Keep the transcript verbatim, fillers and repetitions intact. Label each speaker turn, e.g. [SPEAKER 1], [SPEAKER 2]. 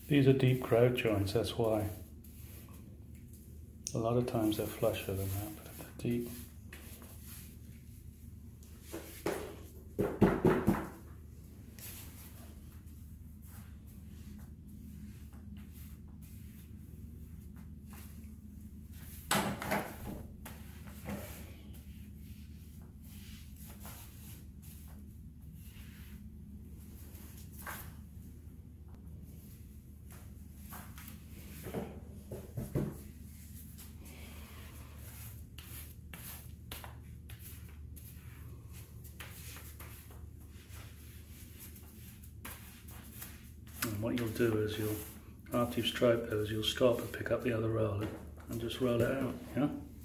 [SPEAKER 1] These are deep grout joints, that's why. A lot of times they're flusher than that, but they're deep. And what you'll do is you'll, after you've striped those, you'll stop and pick up the other roller and just roll it out, yeah?